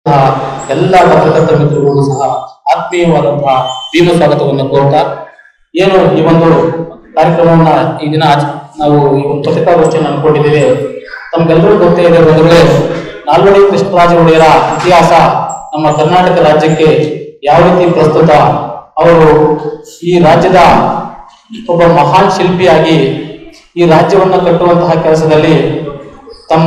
ಎಲ್ಲ ಪತ್ರಕರ್ತ ಮಿತ್ರರು ಸಹ ಆತ್ಮೀಯವಾದಂತಹ ಭೀಮ ಸ್ವಾಗತವನ್ನು ಕೋರ್ತಾ ಏನು ಈ ಒಂದು ಕಾರ್ಯಕ್ರಮವನ್ನ ಈ ದಿನ ನಾವು ಈ ಒಂದು ಪತ್ರಿಕಾಗೋಷ್ಠಿಯನ್ನು ಅನ್ಕೊಂಡಿದ್ದೇವೆ. ತಮ್ಗೆಲ್ಲರೂ ಗೊತ್ತೇ ಇದೆ ಬಂಧುಗಳೇ, ನಾಲ್ವಡಿ ಕೃಷ್ಣರಾಜ ಒಡೆಯರ ಇತಿಹಾಸ ನಮ್ಮ ಕರ್ನಾಟಕ ರಾಜ್ಯಕ್ಕೆ ಯಾವ ರೀತಿ ಪ್ರಸ್ತುತ, ಅವರು ಈ ರಾಜ್ಯದ ಒಬ್ಬ ಮಹಾನ್ ಶಿಲ್ಪಿಯಾಗಿ ಈ ರಾಜ್ಯವನ್ನು ಕಟ್ಟುವಂತಹ ಕೆಲಸದಲ್ಲಿ ತಮ್ಮ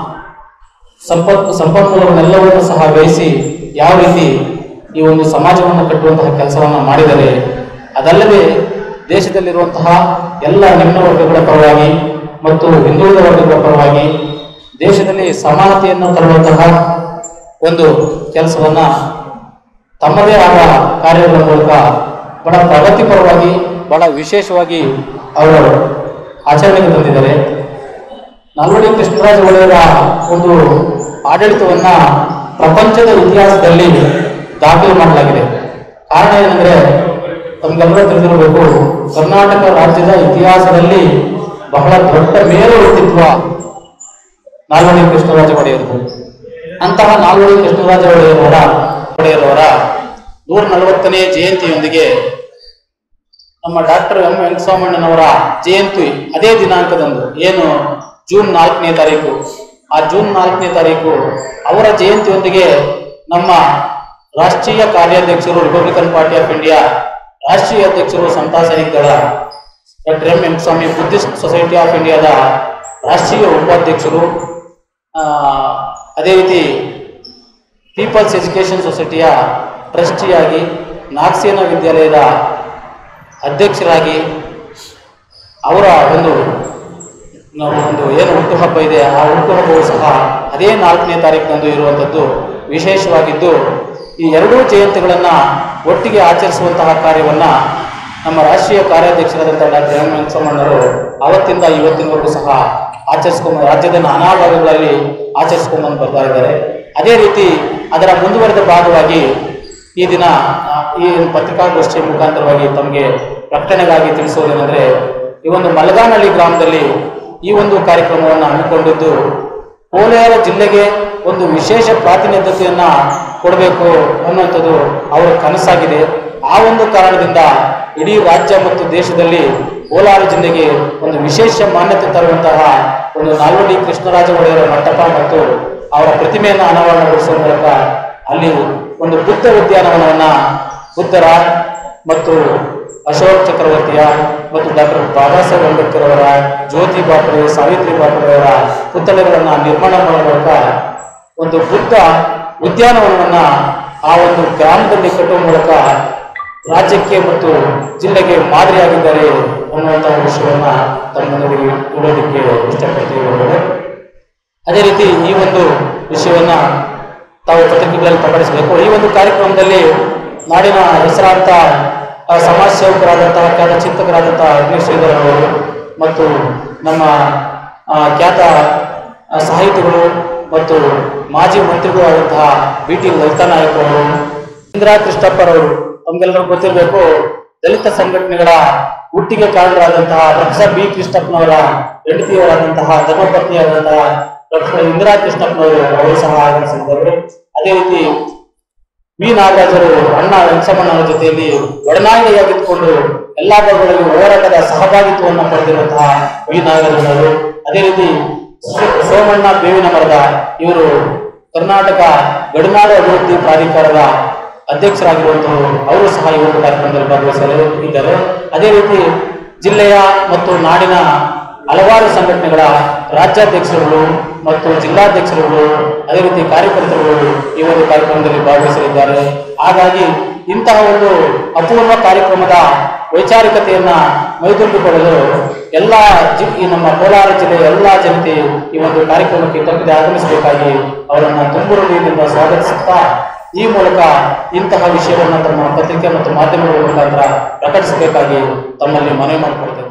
ಸಂಪನ್ಮೂಲಗಳನ್ನೆಲ್ಲವನ್ನೂ ಸಹ ವ್ಯಯಿಸಿ ಯಾವ ರೀತಿ ಈ ಒಂದು ಸಮಾಜವನ್ನು ಕಟ್ಟುವಂತಹ ಕೆಲಸವನ್ನು ಮಾಡಿದರೆ, ಅದಲ್ಲದೆ ದೇಶದಲ್ಲಿರುವಂತಹ ಎಲ್ಲ ನಿಮ್ನ ವರ್ಗಗಳ ಪರವಾಗಿ ಮತ್ತು ಹಿಂದುಳಿದ ವರ್ಗಗಳ ಪರವಾಗಿ ದೇಶದಲ್ಲಿ ಸಮಾನತೆಯನ್ನು ತರುವಂತಹ ಒಂದು ಕೆಲಸವನ್ನ ತಮ್ಮದೇ ಆದ ಕಾರ್ಯಗಳ ಮೂಲಕ ಬಹಳ ಪ್ರಗತಿಪರವಾಗಿ ಬಹಳ ವಿಶೇಷವಾಗಿ ಅವರು ಆಚರಣೆಗೆ ತಂದಿದ್ದಾರೆ. ನಾಲ್ವಡಿ ಕೃಷ್ಣರಾಜ ಒಡೆಯರ ಒಂದು ಆಡಳಿತವನ್ನ ಪ್ರಪಂಚದ ಇತಿಹಾಸದಲ್ಲಿ ದಾಖಲು ಮಾಡಲಾಗಿದೆ. ಕಾರಣ ಏನಂದ್ರೆ, ತಮ್ಗೆಲ್ಲರೂ ತಿಳಿದಿರಬೇಕು, ಕರ್ನಾಟಕ ರಾಜ್ಯದ ಇತಿಹಾಸದಲ್ಲಿ ಬಹಳ ದೊಡ್ಡ ಮೇರು ವ್ಯಕ್ತಿತ್ವ ನಾಲ್ವಡಿ ಕೃಷ್ಣರಾಜ ಒಡೆಯರು. ಅಂತಹ ನಾಲ್ವಡಿ ಕೃಷ್ಣರಾಜ ಒಡೆಯರವರ 140ನೇ ಜಯಂತಿಯೊಂದಿಗೆ ನಮ್ಮ ಡಾಕ್ಟರ್ ಎಂ ವೆಂಕಟಸ್ವಾಮಣ್ಣನವರ ಜಯಂತಿ ಅದೇ ದಿನಾಂಕದಂದು, ಏನು ಜೂನ್ 4ನೇ ತಾರೀಕು, ಆ ಜೂನ್ 4ನೇ ತಾರೀಕು ಅವರ ಜಯಂತಿಯೊಂದಿಗೆ ನಮ್ಮ ರಾಷ್ಟ್ರೀಯ ಕಾರ್ಯಾಧ್ಯಕ್ಷರು, ರಿಪಬ್ಲಿಕನ್ ಪಾರ್ಟಿ ಆಫ್ ಇಂಡಿಯಾ ರಾಷ್ಟ್ರೀಯ ಅಧ್ಯಕ್ಷರು, Samata Sainik Dal doctor M Venkataswamy, Buddhist society of ಇಂಡಿಯಾದ ರಾಷ್ಟ್ರೀಯ ಉಪಾಧ್ಯಕ್ಷರು, ಅದೇ ರೀತಿ ಪೀಪಲ್ಸ್ ಎಜುಕೇಶನ್ ಸೊಸೈಟಿಯ ಟ್ರಸ್ಟಿಯಾಗಿ, ನಾಗಸೇನಾ ವಿದ್ಯಾಲಯದ ಅಧ್ಯಕ್ಷರಾಗಿ ಅವರ ಒಂದು ಏನು ಹುಟ್ಟುಹಬ್ಬ ಇದೆ, ಆ ಹುಟ್ಟುಹಬ್ಬವು ಸಹ ಅದೇ 4ನೇ ತಾರೀಕಿನಂದು ಇರುವಂಥದ್ದು ವಿಶೇಷವಾಗಿದ್ದು, ಈ ಎರಡೂ ಜಯಂತಿಗಳನ್ನು ಒಟ್ಟಿಗೆ ಆಚರಿಸುವಂತಹ ಕಾರ್ಯವನ್ನು ನಮ್ಮ ರಾಷ್ಟ್ರೀಯ ಕಾರ್ಯಾಧ್ಯಕ್ಷರಾದಂಥ ಡಾಕ್ಟರ್ ಎಂ ವೆಂಕಟಸ್ವಾಮಣ್ಣರು ಅವತ್ತಿಂದ ಇವತ್ತಿನವರೆಗೂ ಸಹ ರಾಜ್ಯದ ನಾನಾ ಭಾಗಗಳಲ್ಲಿ ಆಚರಿಸ್ಕೊಂಡ್ಬಂದು ಬರ್ತಾ ಇದ್ದಾರೆ. ಅದೇ ರೀತಿ ಅದರ ಮುಂದುವರೆದ ಭಾಗವಾಗಿ ಈ ದಿನ ಈ ಪತ್ರಿಕಾಗೋಷ್ಠಿಯ ಮುಖಾಂತರವಾಗಿ ತಮಗೆ ಪ್ರಕಟಣೆಗಾಗಿ ತಿಳಿಸುವುದೇನೆಂದರೆ, ಈ ಒಂದು ಮಲಗಾನಹಳ್ಳಿ ಗ್ರಾಮದಲ್ಲಿ ಈ ಒಂದು ಕಾರ್ಯಕ್ರಮವನ್ನು ಹಮ್ಮಿಕೊಂಡಿದ್ದು ಕೋಲಾರ ಜಿಲ್ಲೆಗೆ ಒಂದು ವಿಶೇಷ ಪ್ರಾತಿನಿಧ್ಯತೆಯನ್ನ ಕೊಡಬೇಕು ಅನ್ನುವಂಥದ್ದು ಅವರ ಕನಸಾಗಿದೆ. ಆ ಒಂದು ಕಾರಣದಿಂದ ಇಡೀ ರಾಜ್ಯ ಮತ್ತು ದೇಶದಲ್ಲಿ ಕೋಲಾರ ಜಿಲ್ಲೆಗೆ ಒಂದು ವಿಶೇಷ ಮಾನ್ಯತೆ ತರುವಂತಹ ಒಂದು ನಾಲ್ವಡಿ ಕೃಷ್ಣರಾಜ ಒಡೆಯರ ಮಂಟಪ ಮತ್ತು ಅವರ ಪ್ರತಿಮೆಯನ್ನು ಅನಾವರಣಗೊಳಿಸುವ ಮೂಲಕ ಅಲ್ಲಿ ಒಂದು ಬುದ್ಧ ಉದ್ಯಾನವನವನ್ನ ಬುದ್ಧರ ಮತ್ತು ಅಶೋಕ್ ಚಕ್ರವರ್ತಿಯ ಮತ್ತು ಡಾಕ್ಟರ್ ಬಾಬಾ ಸಾಹೇಬ್ ಅಂಬೇಡ್ಕರ್ ಅವರ, ಜ್ಯೋತಿ ಬಾಪುಲೆ, ಸಾವಿತ್ರಿ ಬಾಪುಲೆ ಅವರ ಪುತ್ಥಳಿಗಳನ್ನು ನಿರ್ಮಾಣ ಮಾಡುವ ಮೂಲಕ ಒಂದು ಬುದ್ಧ ಉದ್ಯಾನವನವನ್ನ ಆ ಒಂದು ಗ್ರಾಮದಲ್ಲಿ ಕಟ್ಟುವ ಮೂಲಕ ರಾಜ್ಯಕ್ಕೆ ಮತ್ತು ಜಿಲ್ಲೆಗೆ ಮಾದರಿಯಾಗಿದ್ದಾರೆ ಅನ್ನುವಂತಹ ವಿಷಯವನ್ನ ತಮ್ಮ ಮುಂದೆ ಇಡೋದಕ್ಕೆ ಇಷ್ಟಪಡ್ತೀವಿ. ಅದೇ ರೀತಿ ಈ ಒಂದು ವಿಷಯವನ್ನ ತಾವು ಪತ್ರಿಕೆಗಳಲ್ಲಿ ಪ್ರಕಟಿಸಬೇಕು. ಈ ಒಂದು ಕಾರ್ಯಕ್ರಮದಲ್ಲಿ ನಾಡಿನ ಹೆಸರಾಂತ ಸಮಾಜ ಸೇವಕರಾದಂತಹ, ಖ್ಯಾತ ಚಿಂತಕರಾದಂತಹ ಅಗ್ನೇಶ್ ಶ್ರೀಧರ್ ಅವರು ಮತ್ತು ನಮ್ಮ ಖ್ಯಾತ ಸಾಹಿತಿಗಳು ಮತ್ತು ಮಾಜಿ ಮಂತ್ರಿಗಳು ಆದಂತಹ BT ಲಲಿತಾ ನಾಯಕ್ ಅವರು, ಇಂದಿರಾ ಕೃಷ್ಣಪ್ಪರವರು, ತಮ್ಗೆಲ್ಲರೂ ಗೊತ್ತಿರಬೇಕು, ದಲಿತ ಸಂಘಟನೆಗಳ ಹುಟ್ಟಿಗೆ ಕಾರಣರಾದಂತಹ ಪ್ರೊಫೆಸರ್ B ಕೃಷ್ಣಪ್ಪನವರ ಹೆಂಡತಿಯವರಾದಂತಹ ಧರ್ಮಪತ್ನಿಯಾದಂತಹ ಪ್ರೊಫೆಸರ್ ಇಂದಿರಾ ಕೃಷ್ಣಪ್ಪನವರು, ಅವರು ಸಹ ಆಗಮಿಸಿದ್ದರು. ಅದೇ ರೀತಿ ವಿ ನಾಗರಾಜರು ಅಣ್ಣ ವೆಂಕಟಸ್ವಾಮಣ್ಣನ ಜೊತೆಯಲ್ಲಿ ಒಡನಾಡಿಯಾಗಿದ್ದುಕೊಂಡು ಎಲ್ಲಾ ಭಾಗಗಳಲ್ಲಿ ಹೋರಾಟದ ಸಹಭಾಗಿತ್ವವನ್ನು ಪಡೆದಿರುವಂತಹ ವಿ ನಾಗರಾಜರು. ಅದೇ ರೀತಿ ಸೋಮಣ್ಣ ಬೇವಿನ ಮರದ, ಇವರು ಕರ್ನಾಟಕ ಗಡಿನಾಡು ಅಭಿವೃದ್ಧಿ ಪ್ರಾಧಿಕಾರದ ಅಧ್ಯಕ್ಷರಾಗಿರುವಂತವರು, ಅವರು ಸಹ ಈ ಒಂದು ಕಾರ್ಯಕ್ರಮದಲ್ಲಿ ಭಾಗವಹಿಸಲು ಇದ್ದಾರೆ. ಅದೇ ರೀತಿ ಜಿಲ್ಲೆಯ ಮತ್ತು ನಾಡಿನ ಹಲವಾರು ಸಂಘಟನೆಗಳ ರಾಜ್ಯಾಧ್ಯಕ್ಷರುಗಳು ಮತ್ತು ಜಿಲ್ಲಾಧ್ಯಕ್ಷರುಗಳು, ಅದೇ ರೀತಿ ಕಾರ್ಯಕರ್ತರುಗಳು ಈ ಒಂದು ಕಾರ್ಯಕ್ರಮದಲ್ಲಿ ಭಾಗವಹಿಸಲಿದ್ದಾರೆ. ಹಾಗಾಗಿ ಇಂತಹ ಒಂದು ಅಪೂರ್ವ ಕಾರ್ಯಕ್ರಮದ ವೈಚಾರಿಕತೆಯನ್ನ ಮೈದೂರಿಕೊಳ್ಳಲು ಈ ನಮ್ಮ ಕೋಲಾರ ಜಿಲ್ಲೆಯ ಎಲ್ಲ ಜನತೆ ಈ ಒಂದು ಕಾರ್ಯಕ್ರಮಕ್ಕೆ ತಪ್ಪದೆ ಆಗಮಿಸಬೇಕಾಗಿ ಅವರನ್ನು ತುಂಬುರುಳಿಯಿಂದ ಸ್ವಾಗತಿಸುತ್ತಾ, ಈ ಮೂಲಕ ಇಂತಹ ವಿಷಯವನ್ನು ತಮ್ಮ ಪತ್ರಿಕೆ ಮತ್ತು ಮಾಧ್ಯಮಗಳ ಮುಖಾಂತರ ಪ್ರಕಟಿಸಬೇಕಾಗಿ ತಮ್ಮಲ್ಲಿ ಮನವಿ ಮಾಡಿಕೊಡ್ತೇನೆ.